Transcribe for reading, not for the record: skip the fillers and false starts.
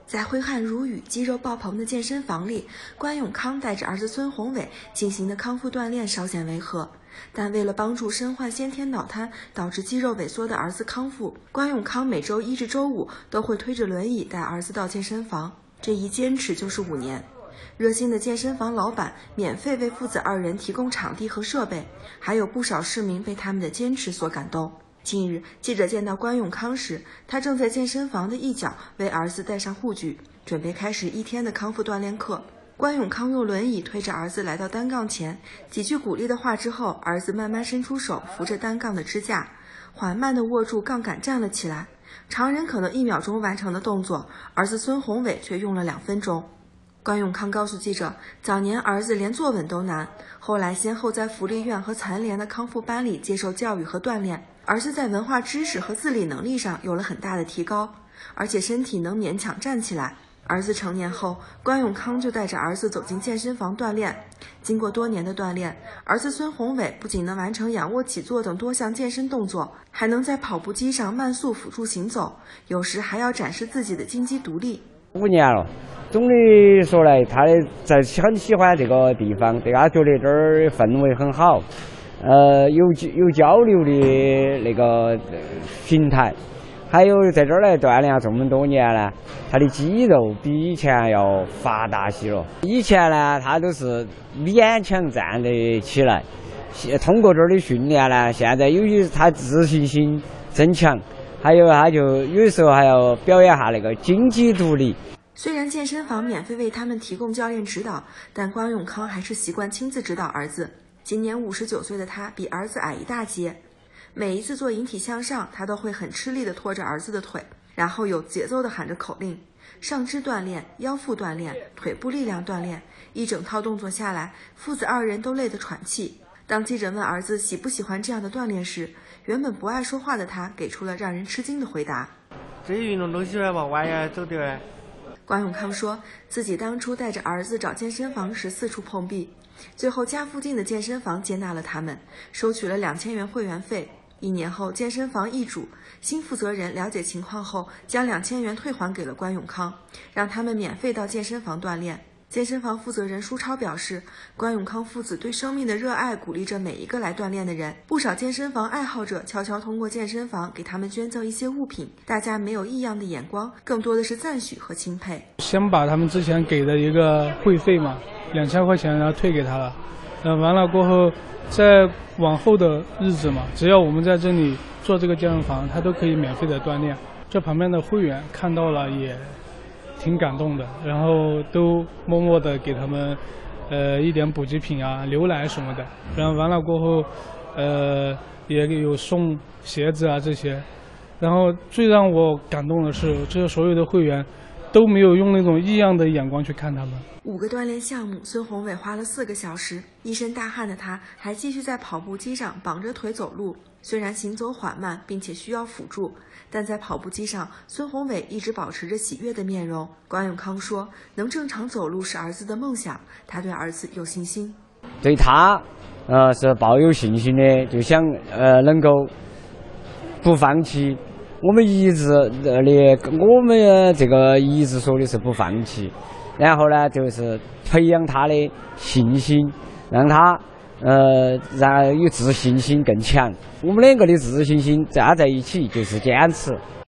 在挥汗如雨、肌肉爆棚的健身房里，关永康带着儿子孙宏伟进行的康复锻炼稍显违和。但为了帮助身患先天脑瘫导致肌肉萎缩的儿子康复，关永康每周1至周5都会推着轮椅带儿子到健身房，这一坚持就是5年。热心的健身房老板免费为父子2人提供场地和设备，还有不少市民被他们的坚持所感动。近日，记者见到关永康时，他正在健身房的一角为儿子戴上护具，准备开始1天的康复锻炼课。关永康用轮椅推着儿子来到单杠前，几句鼓励的话之后，儿子慢慢伸出手扶着单杠的支架，缓慢地握住杠杆站了起来。常人可能1秒钟完成的动作，儿子孙宏伟却用了2分钟。关永康告诉记者，早年儿子连坐稳都难，后来先后在福利院和残联的康复班里接受教育和锻炼，儿子在文化知识和自理能力上有了很大的提高，而且身体能勉强站起来。儿子成年后，关永康就带着儿子走进健身房锻炼。经过多年的锻炼，儿子孙宏伟不仅能完成仰卧起坐等多项健身动作，还能在跑步机上慢速辅助行走，有时还要展示自己的金鸡独立。 5年了，总的说来，他很喜欢这个地方，对他觉得这儿氛围很好，有交流的那个平台。还有在这儿来锻炼这么多年呢，他的肌肉比以前要发达些了。以前呢，他都是勉强站得起来，通过这儿的训练呢，现在由于他自信心增强，还有他就有时候还要表演下那个经济独立。 虽然健身房免费为他们提供教练指导，但关永康还是习惯亲自指导儿子。今年59岁的他比儿子矮1大截。每一次做引体向上，他都会很吃力地拖着儿子的腿，然后有节奏地喊着口令。上肢锻炼、腰腹锻炼、腿部力量锻炼，一整套动作下来，父子2人都累得喘气。当记者问儿子喜不喜欢这样的锻炼时，原本不爱说话的他给出了让人吃惊的回答： 这些运动都喜欢嘛，弯呀走点。 关永康说，自己当初带着儿子找健身房时四处碰壁，最后家附近的健身房接纳了他们，收取了2000元会员费。1年后，健身房易主，新负责人了解情况后，将2000元退还给了关永康，让他们免费到健身房锻炼。健身房负责人舒超表示，关永康父子对生命的热爱鼓励着每一个来锻炼的人。不少健身房爱好者悄悄通过健身房给他们捐赠一些物品，大家没有异样的眼光，更多的是赞许和钦佩。 先把他们之前给的一个会费嘛，2000块钱，然后退给他了。完了过后，在往后的日子嘛，只要我们在这里做这个健身房，他都可以免费的锻炼。这旁边的会员看到了也挺感动的，然后都默默的给他们一点补给品啊、牛奶什么的。然后完了过后，也有送鞋子啊这些。然后最让我感动的是，这些所有的会员都没有用那种异样的眼光去看他们。 5个锻炼项目，孙宏伟花了4个小时，一身大汗的他还继续在跑步机上绑着腿走路。虽然行走缓慢，并且需要辅助，但在跑步机上，孙宏伟一直保持着喜悦的面容。关永康说，能正常走路是儿子的梦想，他对儿子有信心。 对他，是抱有信心的，就想能够不放弃。我们这个一直说的是不放弃，然后呢，就是培养他的信心，让他有自信心更强。我们2个的自信心加在一起就是坚持。